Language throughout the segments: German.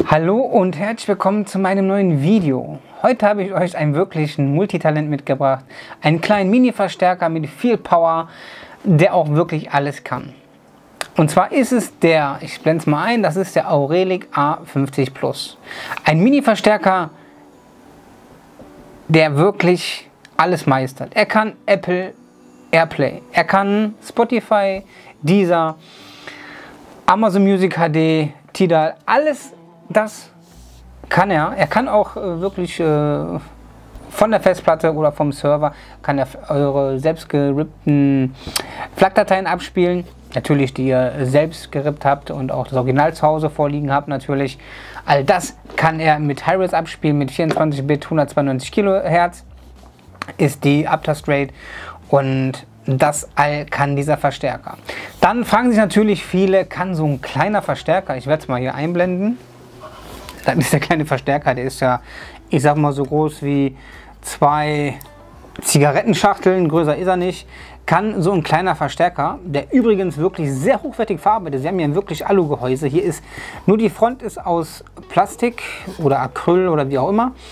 Hallo und herzlich willkommen zu meinem neuen Video. Heute habe ich euch einen wirklichen Multitalent mitgebracht. Einen kleinen Mini-Verstärker mit viel Power, der auch wirklich alles kann. Und zwar ist es der, ich blende es mal ein, das ist der Auralic A50 Plus. Ein Mini-Verstärker, der wirklich alles meistert. Er kann Apple AirPlay, er kann Spotify, Deezer, Amazon Music HD, Tidal, alles das kann er. Er kann auch wirklich von der Festplatte oder vom Server kann er eure selbst gerippten FLAC-Dateien abspielen. Natürlich, die ihr selbst gerippt habt und auch das Original zu Hause vorliegen habt natürlich. All das kann er mit Hi-Res abspielen, mit 24-Bit, 192 kHz ist die Upthrust-Rate und das all kann dieser Verstärker. Dann fragen sich natürlich viele, kann so ein kleiner Verstärker, ich werde es mal hier einblenden, das ist der kleine Verstärker, der ist ja, ich sag mal so groß wie 2 Zigarettenschachteln, größer ist er nicht, kann so ein kleiner Verstärker, der übrigens wirklich sehr hochwertig verarbeitet, sie haben hier wirklich Alugehäuse, hier ist nur die Front ist aus Plastik oder Acryl oder wie auch immer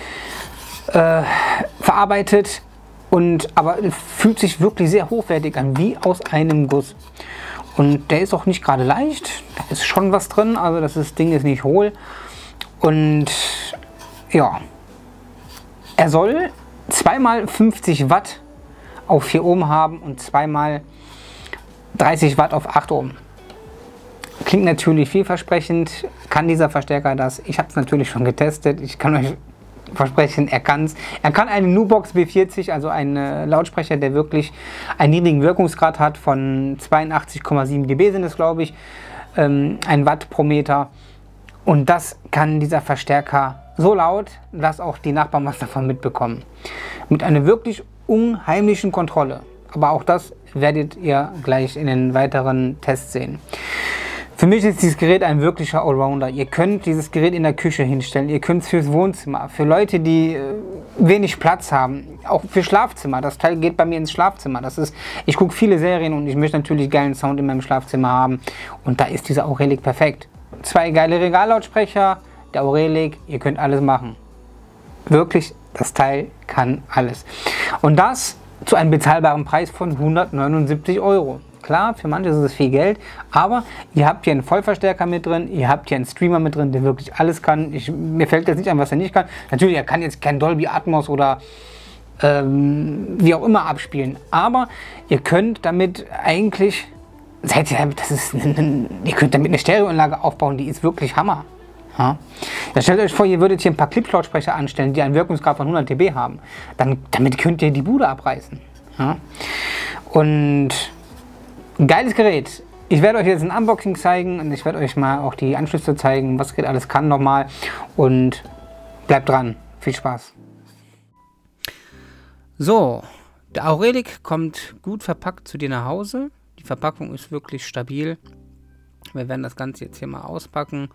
verarbeitet. Aber fühlt sich wirklich sehr hochwertig an, wie aus einem Guss. Und der ist auch nicht gerade leicht, da ist schon was drin, also das Ding ist nicht hohl. Und ja, er soll 2x 50 Watt auf 4 Ohm haben und 2x 30 Watt auf 8 Ohm. Klingt natürlich vielversprechend, kann dieser Verstärker das? Ich habe es natürlich schon getestet, ich kann euch versprechen, er kann es. Er kann einen Nubox B40, also einen Lautsprecher, der wirklich einen niedrigen Wirkungsgrad hat von 82,7 dB sind es, glaube ich, 1 Watt pro Meter. Und das kann dieser Verstärker so laut, dass auch die Nachbarn was davon mitbekommen. Mit einer wirklich unheimlichen Kontrolle. Aber auch das werdet ihr gleich in den weiteren Tests sehen. Für mich ist dieses Gerät ein wirklicher Allrounder. Ihr könnt dieses Gerät in der Küche hinstellen, ihr könnt es fürs Wohnzimmer, für Leute, die wenig Platz haben, auch für Schlafzimmer. Das Teil geht bei mir ins Schlafzimmer. Ich gucke viele Serien und ich möchte natürlich geilen Sound in meinem Schlafzimmer haben. Und da ist dieser Auralic perfekt. 2 geile Regallautsprecher, der Auralic, ihr könnt alles machen. Wirklich, das Teil kann alles. Und das zu einem bezahlbaren Preis von 179 €. Klar, für manche ist es viel Geld, aber ihr habt hier einen Vollverstärker mit drin, ihr habt hier einen Streamer mit drin, der wirklich alles kann. Mir fällt jetzt nicht an, was er nicht kann. Natürlich, er kann jetzt kein Dolby Atmos oder wie auch immer abspielen, aber ihr könnt damit eigentlich, ihr könnt damit eine Stereoanlage aufbauen, die ist wirklich Hammer. Ja. Ja, stellt euch vor, ihr würdet hier ein paar Clip-Lautsprecher anstellen, die einen Wirkungsgrad von 100 dB haben. Damit könnt ihr die Bude abreißen. Ja. Und geiles Gerät. Ich werde euch jetzt ein Unboxing zeigen und ich werde euch mal auch die Anschlüsse zeigen, was das Gerät alles kann nochmal. Und bleibt dran. Viel Spaß. So, der Auralic kommt gut verpackt zu dir nach Hause. Die Verpackung ist wirklich stabil. Wir werden das Ganze jetzt hier mal auspacken.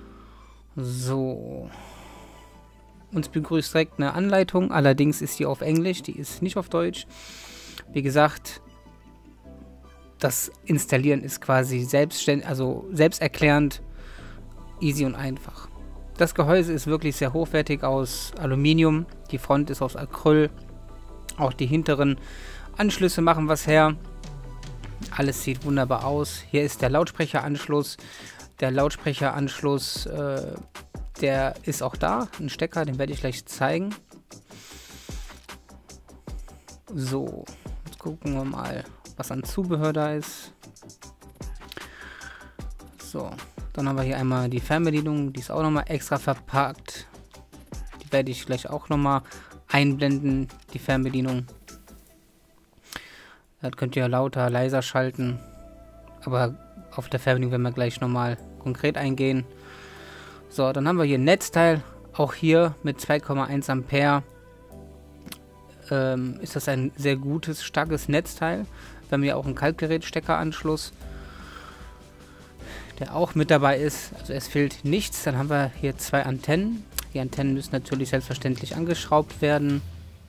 So. Uns begrüßt direkt eine Anleitung. Allerdings ist die auf Englisch, die ist nicht auf Deutsch. Wie gesagt, das Installieren ist quasi selbsterklärend, easy und einfach. Das Gehäuse ist wirklich sehr hochwertig aus Aluminium. Die Front ist aus Acryl. Auch die hinteren Anschlüsse machen was her. Alles sieht wunderbar aus. Hier ist der Lautsprecheranschluss. Der Lautsprecheranschluss, der ist auch da. Ein Stecker, den werde ich gleich zeigen. So, jetzt gucken wir mal, was an Zubehör da ist. So, dann haben wir hier einmal die Fernbedienung, die ist auch nochmal extra verpackt. Die werde ich gleich auch nochmal einblenden, die Fernbedienung. Das könnt ihr lauter, leiser schalten. Aber auf der Fernbedienung werden wir gleich nochmal konkret eingehen. So, dann haben wir hier ein Netzteil, auch hier mit 2,1 Ampere. Ist das ein sehr gutes, starkes Netzteil. Wir haben hier auch einen Kaltgerätsteckeranschluss, der auch mit dabei ist. Also es fehlt nichts. Dann haben wir hier 2 Antennen. Die Antennen müssen natürlich selbstverständlich angeschraubt werden.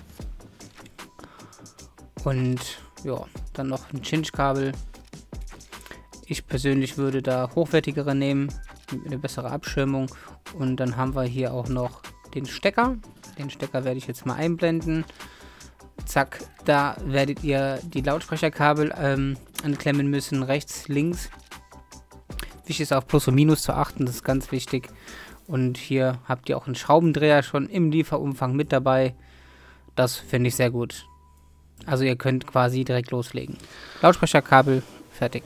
Und ja, dann noch ein Cinch-Kabel. Ich persönlich würde da hochwertigere nehmen, mit eine bessere Abschirmung Und dann haben wir hier auch noch den Stecker. Den Stecker werde ich jetzt mal einblenden. Zack, da werdet ihr die Lautsprecherkabel anklemmen müssen, rechts, links. Wichtig ist auf Plus und Minus zu achten, das ist ganz wichtig. Und hier habt ihr auch einen Schraubendreher schon im Lieferumfang mit dabei. Das finde ich sehr gut. Also ihr könnt quasi direkt loslegen. Lautsprecherkabel, fertig.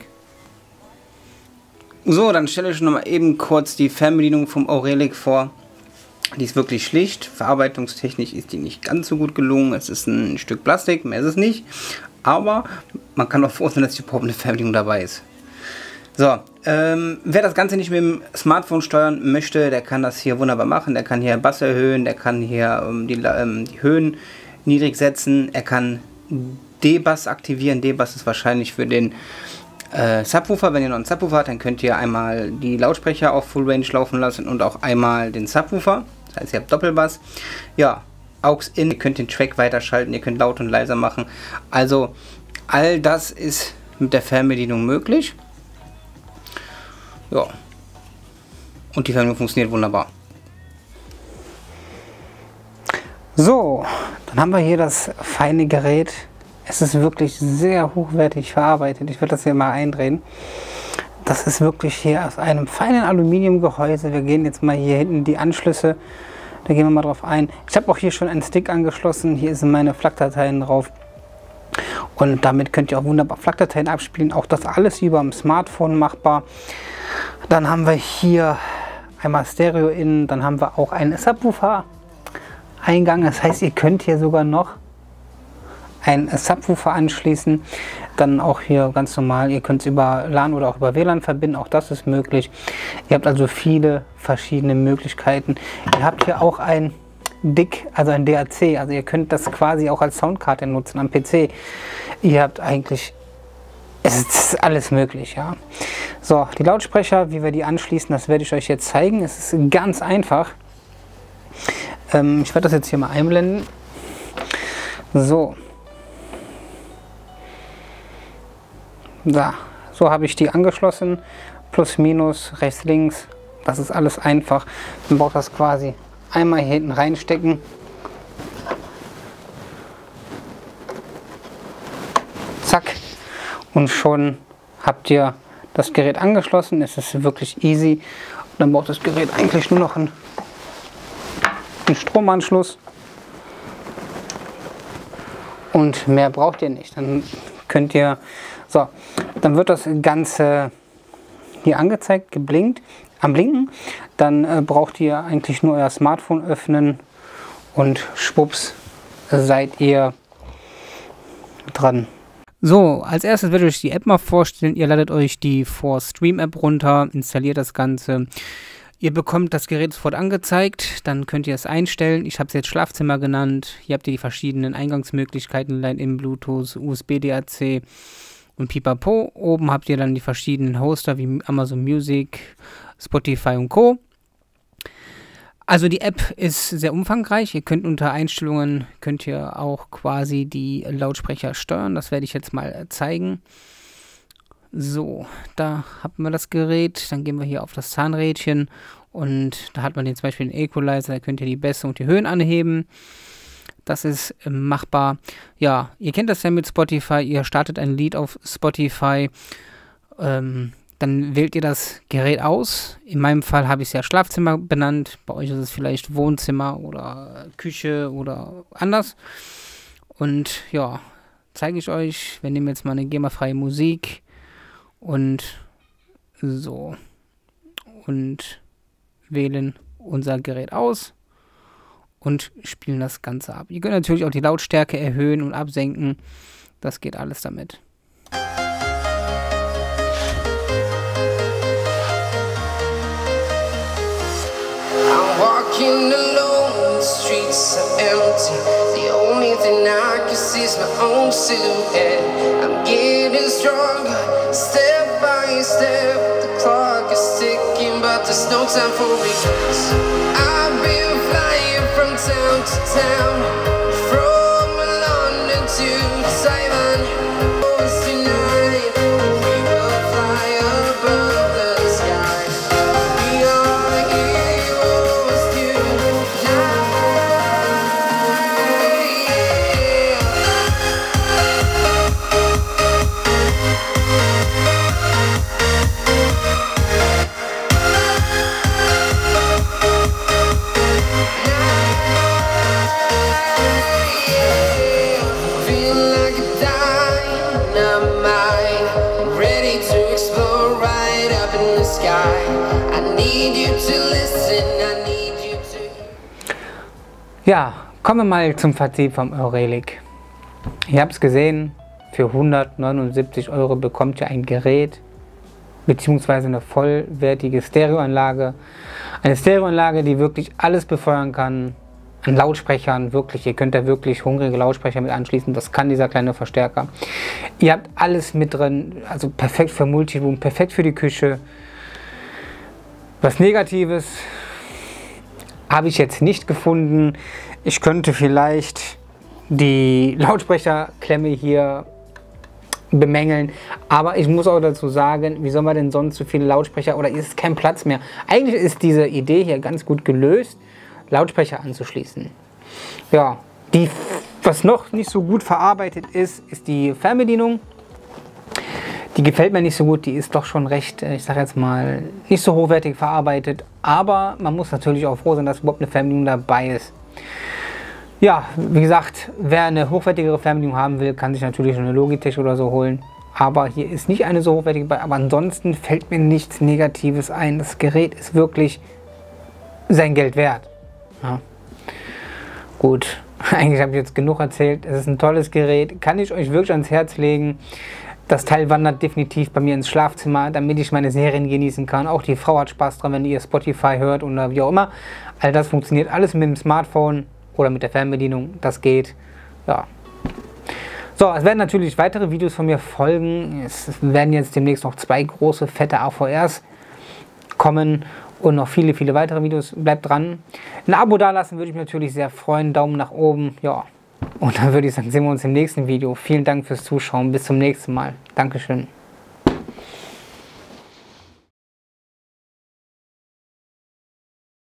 So, dann stelle ich noch mal eben kurz die Fernbedienung vom Auralic vor. Die ist wirklich schlicht. Verarbeitungstechnisch ist die nicht ganz so gut gelungen. Es ist ein Stück Plastik, mehr ist es nicht. Aber man kann auch froh sein, dass überhaupt eine Fernbedienung dabei ist. So, wer das Ganze nicht mit dem Smartphone steuern möchte, der kann das hier wunderbar machen. Der kann hier Bass erhöhen, der kann hier die Höhen niedrig setzen. Er kann D-Bass aktivieren. D-Bass ist wahrscheinlich für den Subwoofer. Wenn ihr noch einen Subwoofer habt, dann könnt ihr einmal die Lautsprecher auf Full Range laufen lassen und auch einmal den Subwoofer. Das heißt, ihr habt Doppelbass. Ja, AUX in, ihr könnt den Track weiterschalten, ihr könnt laut und leiser machen. Also all das ist mit der Fernbedienung möglich. Ja. Und die Fernbedienung funktioniert wunderbar. So, dann haben wir hier das feine Gerät. Es ist wirklich sehr hochwertig verarbeitet. Ich werde das hier mal eindrehen. Das ist wirklich hier aus einem feinen Aluminiumgehäuse. Wir gehen jetzt mal hier hinten die Anschlüsse. Da gehen wir mal drauf ein. Ich habe auch hier schon einen Stick angeschlossen. Hier sind meine FLAC-Dateien drauf. Und damit könnt ihr auch wunderbar FLAC-Dateien abspielen. Auch das alles über dem Smartphone machbar. Dann haben wir hier einmal Stereo in. Dann haben wir auch einen Subwoofer-Eingang. Das heißt, ihr könnt hier sogar noch einen Subwoofer anschließen. Dann auch hier ganz normal. Ihr könnt es über LAN oder auch über WLAN verbinden. Auch das ist möglich. Ihr habt also viele verschiedene Möglichkeiten. Ihr habt hier auch ein DIC, also ein DAC. Also ihr könnt das quasi auch als Soundkarte nutzen am PC. Ihr habt eigentlich, es ist alles möglich, ja. So, die Lautsprecher, wie wir die anschließen, das werde ich euch jetzt zeigen. Es ist ganz einfach. Ich werde das jetzt hier mal einblenden. So. Da, so habe ich die angeschlossen. Plus, minus, rechts, links. Das ist alles einfach. Man braucht das quasi einmal hier hinten reinstecken. Zack. Und schon habt ihr das Gerät angeschlossen. Es ist wirklich easy. Und dann braucht das Gerät eigentlich nur noch einen Stromanschluss. Und mehr braucht ihr nicht. Dann könnt ihr, so, dann wird das Ganze hier angezeigt, geblinkt, am Blinken. Dann braucht ihr eigentlich nur euer Smartphone öffnen und schwupps seid ihr dran. So, als erstes werde ich euch die App mal vorstellen. Ihr ladet euch die 4Stream App runter, installiert das Ganze. Ihr bekommt das Gerät sofort angezeigt, dann könnt ihr es einstellen. Ich habe es jetzt Schlafzimmer genannt. Hier habt ihr die verschiedenen Eingangsmöglichkeiten, Line-In, Bluetooth, USB, DAC und Pipapo. Oben habt ihr dann die verschiedenen Hoster wie Amazon Music, Spotify und Co. Also die App ist sehr umfangreich. Ihr könnt unter Einstellungen, könnt ihr auch quasi die Lautsprecher steuern. Das werde ich jetzt mal zeigen. So, da haben wir das Gerät. Dann gehen wir hier auf das Zahnrädchen und da hat man zum Beispiel den Equalizer. Da könnt ihr die Bässe und die Höhen anheben. Das ist machbar. Ja, ihr kennt das ja mit Spotify. Ihr startet ein Lied auf Spotify. Dann wählt ihr das Gerät aus. In meinem Fall habe ich es ja Schlafzimmer benannt. Bei euch ist es vielleicht Wohnzimmer oder Küche oder anders. Und ja, zeige ich euch. Wir nehmen jetzt mal eine GEMA-freie Musik. Und so. Und wählen unser Gerät aus. Und spielen das Ganze ab. Ihr könnt natürlich auch die Lautstärke erhöhen und absenken. Das geht alles damit. Walking alone, the streets are empty. The only thing I can see is my own silhouette. I'm getting stronger, step by step. The clock is ticking, but there's no time for regrets. I've been flying from town to town, from London to Taiwan. Tonight, we will fly above the sky. We are heroes. need you to listen, I need you to. Ja, kommen wir mal zum Fazit vom Auralic. Ihr habt es gesehen, für 179 € bekommt ihr ein Gerät beziehungsweise eine vollwertige Stereoanlage. Eine Stereoanlage, die wirklich alles befeuern kann. An Lautsprechern, wirklich, ihr könnt da wirklich hungrige Lautsprecher mit anschließen, das kann dieser kleine Verstärker. Ihr habt alles mit drin, also perfekt für Multiroom, perfekt für die Küche. Was Negatives habe ich jetzt nicht gefunden. Ich könnte vielleicht die Lautsprecherklemme hier bemängeln, aber ich muss auch dazu sagen, wie soll man denn sonst so viele Lautsprecher, oder ist kein Platz mehr? Eigentlich ist diese Idee hier ganz gut gelöst, Lautsprecher anzuschließen. Ja, was noch nicht so gut verarbeitet ist, ist die Fernbedienung. Die gefällt mir nicht so gut, die ist doch schon recht, ich sage jetzt mal, nicht so hochwertig verarbeitet, aber man muss natürlich auch froh sein, dass überhaupt eine Fernbedienung dabei ist. Ja, wie gesagt, wer eine hochwertigere Fernbedienung haben will, kann sich natürlich eine Logitech oder so holen. Aber hier ist nicht eine so hochwertige bei, aber ansonsten fällt mir nichts Negatives ein. Das Gerät ist wirklich sein Geld wert. Ja. Gut, eigentlich habe ich jetzt genug erzählt. Es ist ein tolles Gerät, kann ich euch wirklich ans Herz legen. Das Teil wandert definitiv bei mir ins Schlafzimmer, damit ich meine Serien genießen kann. Auch die Frau hat Spaß dran, wenn ihr Spotify hört oder wie auch immer. All das funktioniert alles mit dem Smartphone oder mit der Fernbedienung. Das geht. Ja. So, es werden natürlich weitere Videos von mir folgen. Es werden jetzt demnächst noch 2 große, fette AVRs kommen. Und noch viele, viele weitere Videos. Bleibt dran. Ein Abo dalassen würde ich mich natürlich sehr freuen. Daumen nach oben. Ja. Und dann würde ich sagen, sehen wir uns im nächsten Video. Vielen Dank fürs Zuschauen. Bis zum nächsten Mal. Dankeschön.